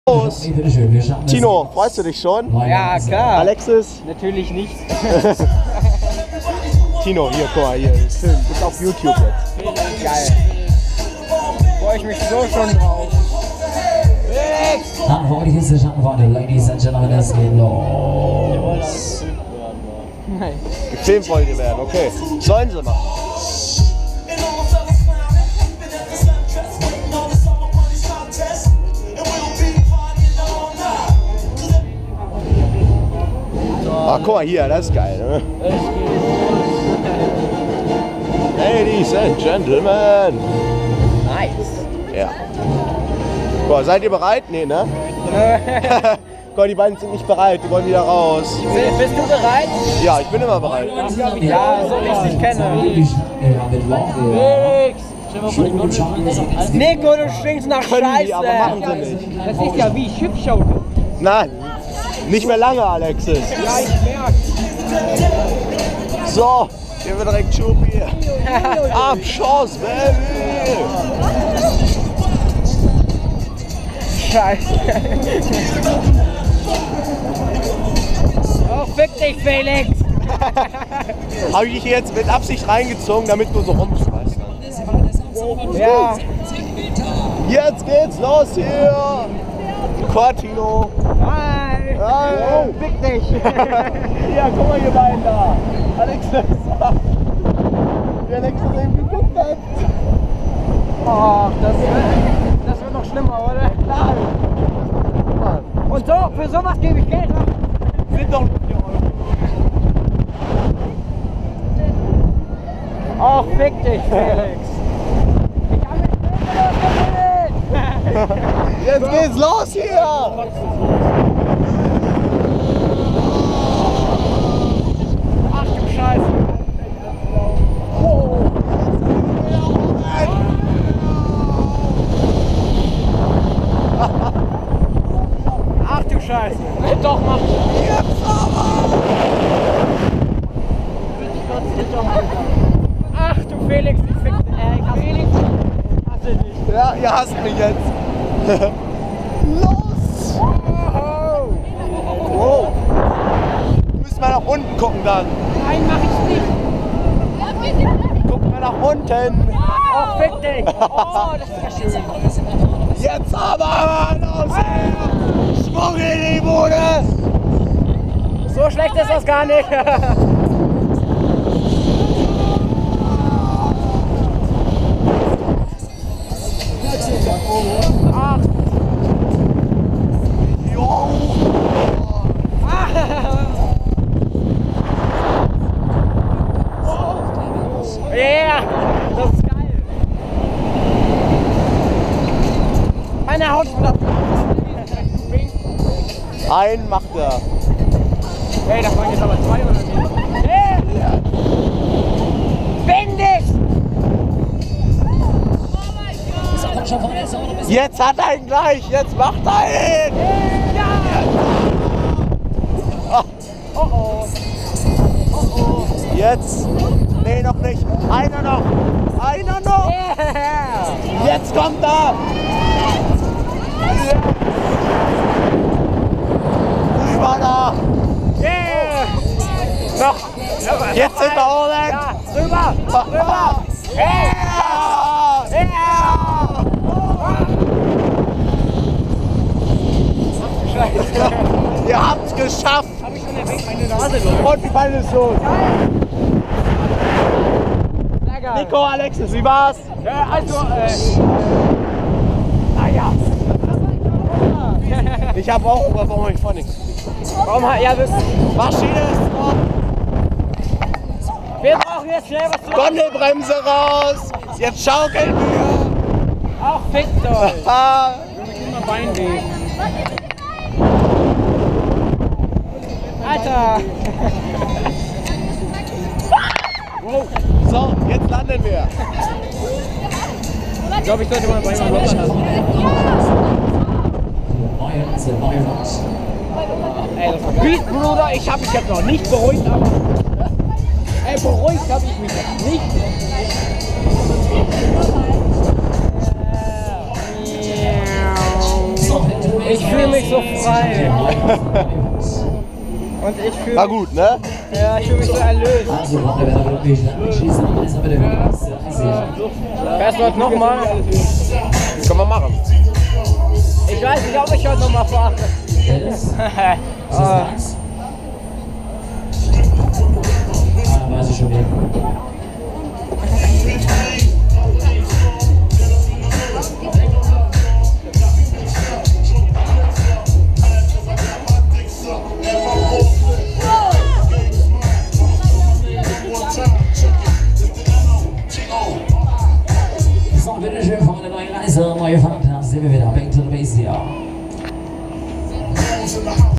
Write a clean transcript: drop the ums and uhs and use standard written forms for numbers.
Los. Tino, freust du dich schon? Ja, klar. Alexis? Natürlich nicht. Tino, hier, guck mal, hier, Film, ist auf YouTube jetzt. Geil. Freue ich mich so schon drauf. Ladies and Gentlemen, es geht los. Nein. Gefilmt wollt ihr werden, okay. Sollen sie machen. Ah, guck mal hier, das ist geil, ne? Ladies and Gentlemen. Nice. Ja. Guck mal, seid ihr bereit? Nee, ne? Guck mal, die beiden sind nicht bereit, die wollen wieder raus. Bist du bereit? Ja, ich bin immer bereit. Ja, so wie ich dich kenne. Nico, du stinkst nach Können Scheiße. die, aber machen sie nicht. Das ist ja wie Schiffschau. Nein, nicht mehr lange, Alexis. Ja, ich merke. So, hier wird direkt Chupi. Abschuss, Baby! Scheiße. Oh, fick dich, Felix. Habe ich dich jetzt mit Absicht reingezogen, damit du so rumschmeißt. Ja. Jetzt geht's los hier! Cortino! Hi. Hi. Oh, fick dich. Ja, guck mal, ihr beiden da! Alexis! Der Alexis eben geguckt hat! Oh, das wird noch schlimmer, oder? Nein! Und so, für sowas gebe ich Geld ab. Sind doch 4 Euro. Oh, fick dich, Felix. Ich habe mit Jetzt geht's los hier! Ach du Scheiße. Ach du Scheiße. Doch, mach. Jetzt aber! Ach du Felix, ich fick dich. Felix, hasse dich. Ja, ihr hasst mich jetzt! Los! Oh. Wow! Müssen wir nach unten gucken dann! Nein, mach ich nicht. Gucken wir nach unten! Oh, fick dich. Oh, das ist ja schön. Jetzt aber los! Schwung in die Bude! So schlecht ist das gar nicht. Ach. Jo! Yeah, das ist geil. Meine Haut ist Einen macht er. Hey, da waren jetzt aber 2 oder nicht? Hey! Bin dich! Jetzt hat er ihn gleich! Jetzt macht er ihn! Ja! Oh oh. Oh oh. Jetzt! Nee, noch nicht! Einer noch! Einer noch! Yeah! Jetzt kommt er! Rüber da! Yeah! Noch! Jetzt sind wir oben! Ja, rüber! Rüber! Ja! Ja! Scheiße! Ihr habt's geschafft! Hab ich schon erwähnt, meine Nase läuft. Und wie Beine ist los! Lecker! Nico, Alexis, wie war's? Ja, also, naja. Ich hab auch Hunger, warum hab ich vor nichts? Warum hat ja das? Maschine ist drauf! Wir brauchen jetzt schnell was zu Gondelbremse raus! Jetzt schaukeln wir! Auch fickt euch! Ah. Immer Bein weh. Alter! Wow. So, jetzt landen wir! Ich glaube, ich sollte mal Bein mal locker lassen. Ey, das war geil. Beat, Bruder, ich hab mich jetzt noch nicht beruhigt, aber... Ey, beruhigt hab ich mich jetzt nicht. Ich fühle mich so frei. Und ich fühle War gut, ne? Ja, ich fühle mich so erlöst. Also, Freunde, wer da wirklich anschließen will, ist aber der nächste Reise. Fährst du heute nochmal? Können wir machen. Ich weiß nicht, ob ich heute nochmal fahre. Dennis? Ist das Max? Ah, weiß ich schon wieder.